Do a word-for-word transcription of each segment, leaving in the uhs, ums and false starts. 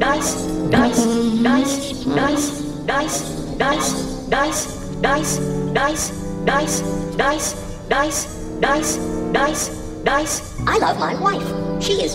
dice, dice, dice, dice, dice, dice, dice, dice, dice, dice, dice, dice, dice, dice, dice. I love my wife. She is.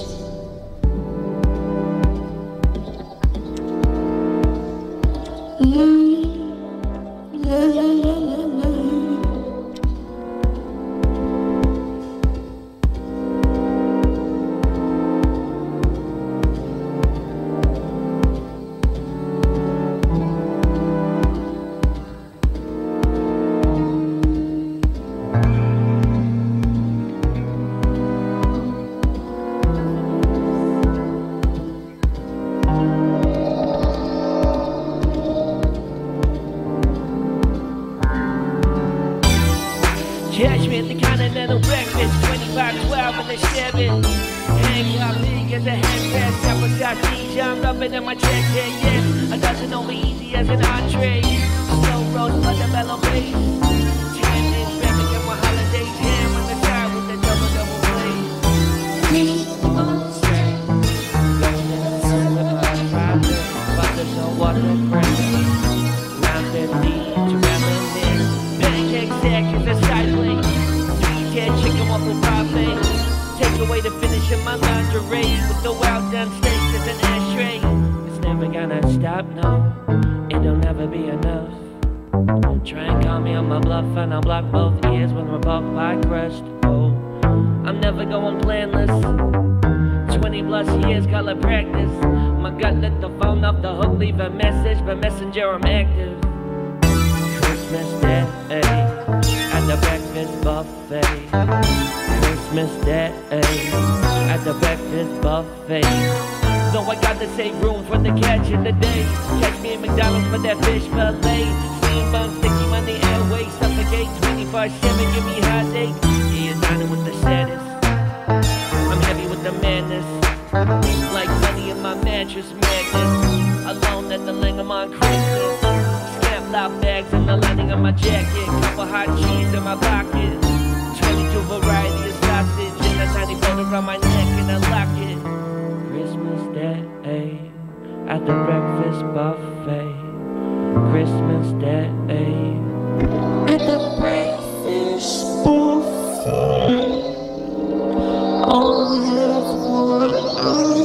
Judgment, the continental breakfast, twenty-five twelve in the seven. Hang up big as a handbag, sabotage cheese, I'm rubbing in my check, yeah, yeah. A dozen over easy as an entree. Slow roast, but the mellow bass. Ten inch baby, get my holidays, ham on the side with the double double blade. Butter, so water, bread. Round the deep to reminisce. Pancake stack is a side plate. Sweet head chicken waffle buffet. Take away the finish of my lingerie with the well done steak as an ashtray. It's never gonna stop, no. It'll never be enough. Try and call me on my bluff and I'll block both ears when we're both by crushed. Oh, I'm never going planless. Twenty plus years color practice. My gut let the phone off the hook, leave a message, but messenger I'm active. Christmas Day at the breakfast buffet. Christmas Day at the breakfast buffet. So I got to save room for the catch of the day. Catch me at McDonald's for that fish fillet. Steam bun, sticky money, airways, suffocate. twenty-four seven, give me hot day. Yeah, dining with the status. I'm heavy with the madness. Like money in my mattress, madness. Alone at the Langham Christmas. Loud bags in the lining of my jacket. Couple hot cheese in my pocket. Twenty-two variety of sausage and a tiny boat around my neck and I lock it. Christmas Day at the breakfast buffet. Christmas Day at the breakfast buffet. All have one eye.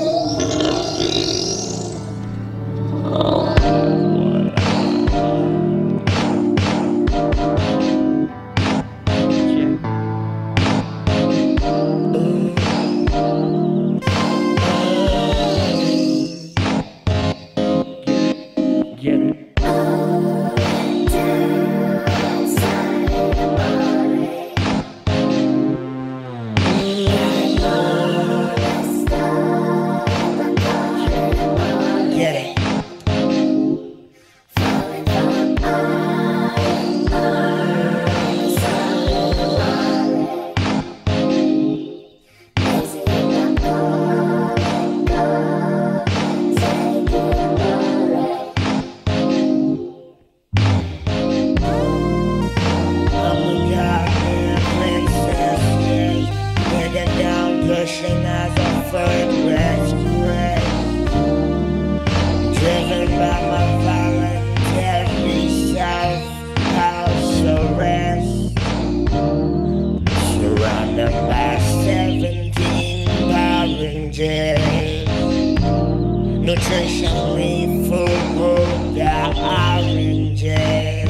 Nutritionally full the oranges.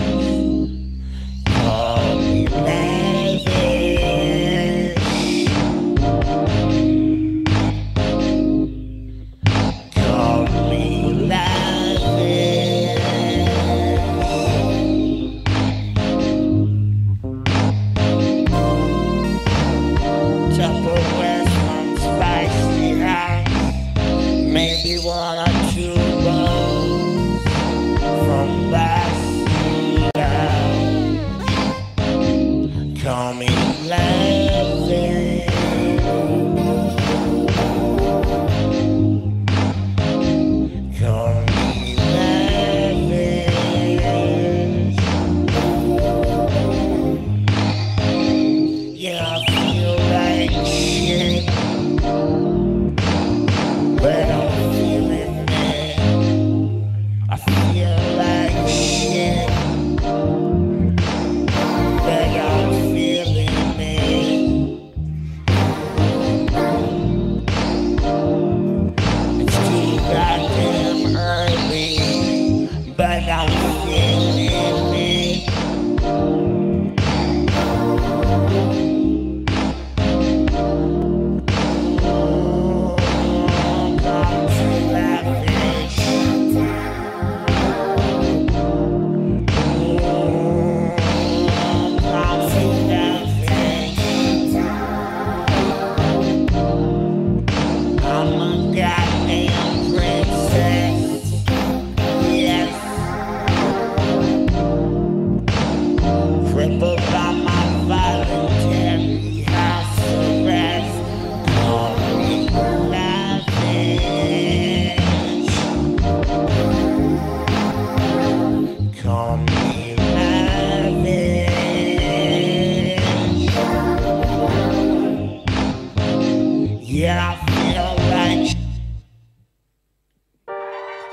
Call me lavish. Call me lavish. Tupperware from spicy hot. Maybe one or two rolls from Basila. Call me lavish. Call me lavish. Yeah, I feel like shit, but I'm feeling it.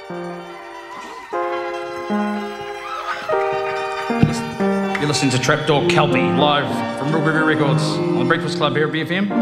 You're listening to Trapdoor Kelpie live from Real River Records on the Breakfast Club here at B F M.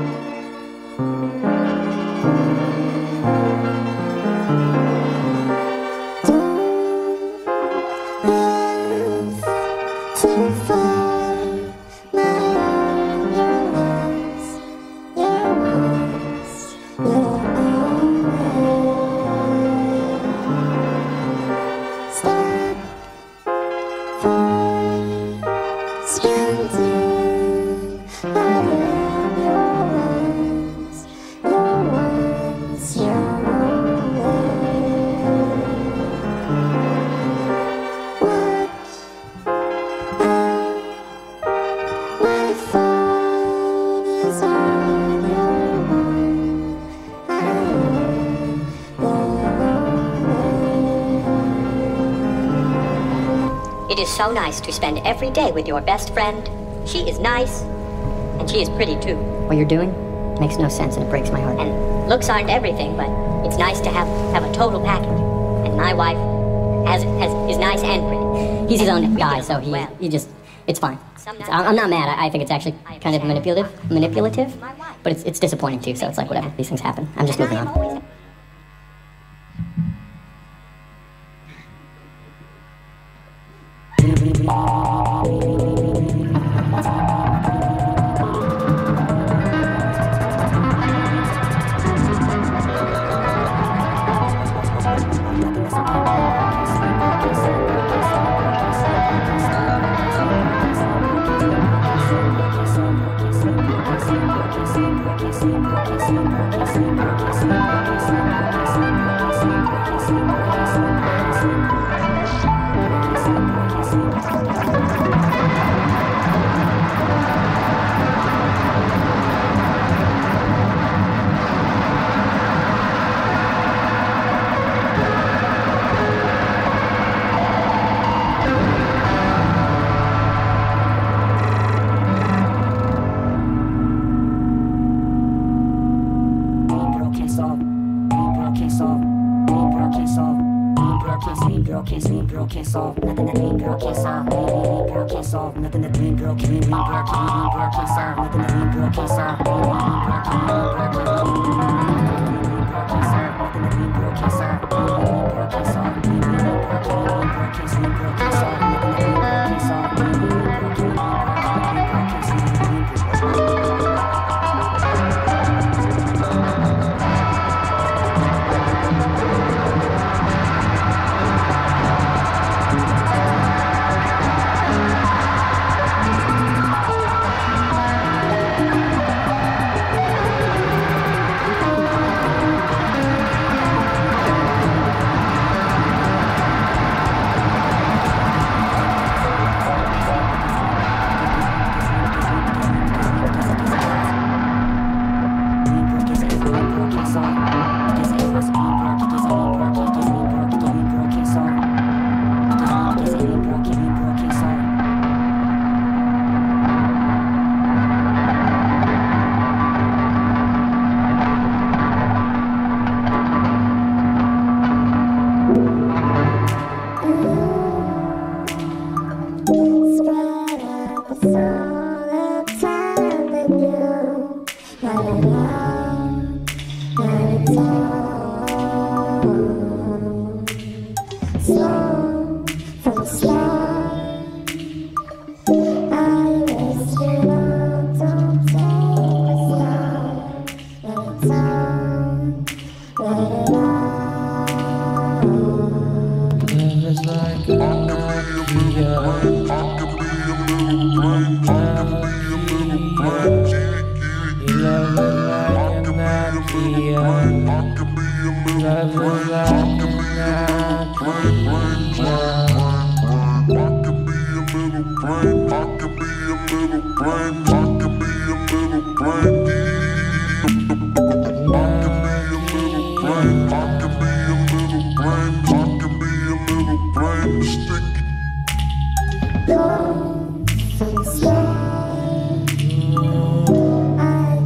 It is so nice to spend every day with your best friend. She is nice, and she is pretty too. What you're doing makes no sense and it breaks my heart. And looks aren't everything, but it's nice to have, have a total package. And my wife has, has is nice and pretty. He's his own guy, so he, he just, it's fine. It's, I'm I'm not mad. I, I think it's actually kind of manipulative, manipulative, but it's, it's disappointing too, so it's like whatever. These things happen. I'm just moving on.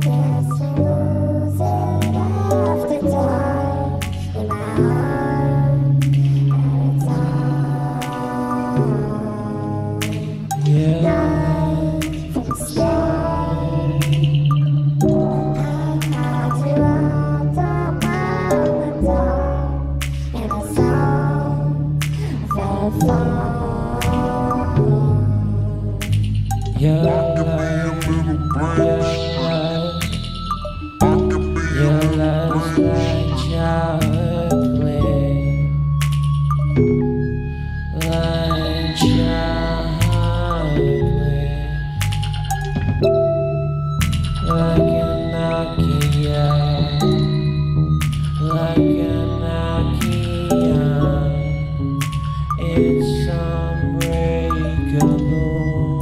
Heart Your love, your love, your love's like childhood play, like childhood play, like a Nokia, like a Nokia, it's unbreakable.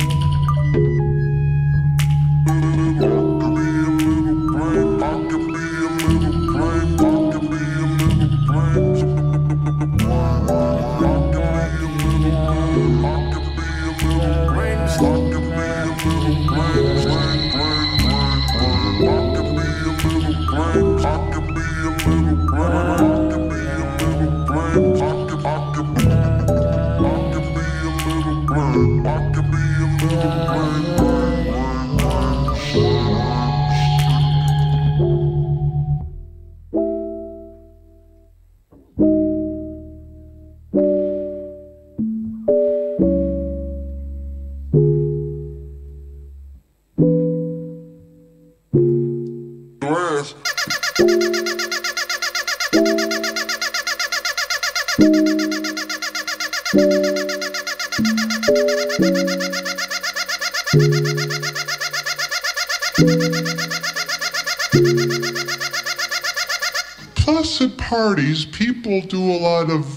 Plus, at parties, people do a lot of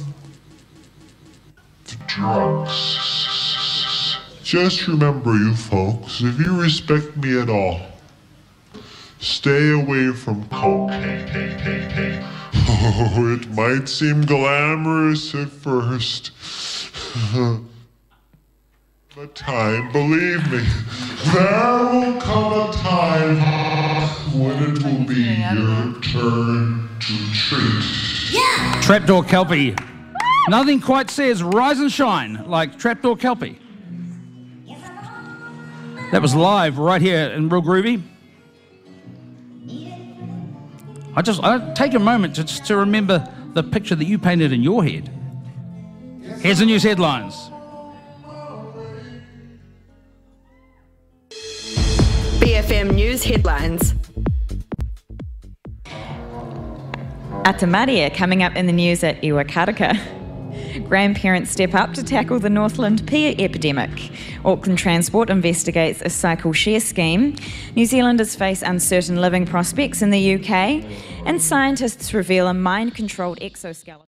drugs. Just remember, you folks, if you respect me at all, stay away from cocaine. Oh, it might seem glamorous at first. But time, believe me, there will come a time when it will be your turn to treat. Yeah! Trapdoor Kelpie. Nothing quite says rise and shine like Trapdoor Kelpie. That was live right here in Real Groovy. I just I take a moment to, just to remember the picture that you painted in your head. Here's the news headlines. B F M News headlines. Atamaria coming up in the news at Iwakaraka. Grandparents step up to tackle the Northland pear epidemic. Auckland Transport investigates a cycle share scheme. New Zealanders face uncertain living prospects in the U K. And scientists reveal a mind-controlled exoskeleton.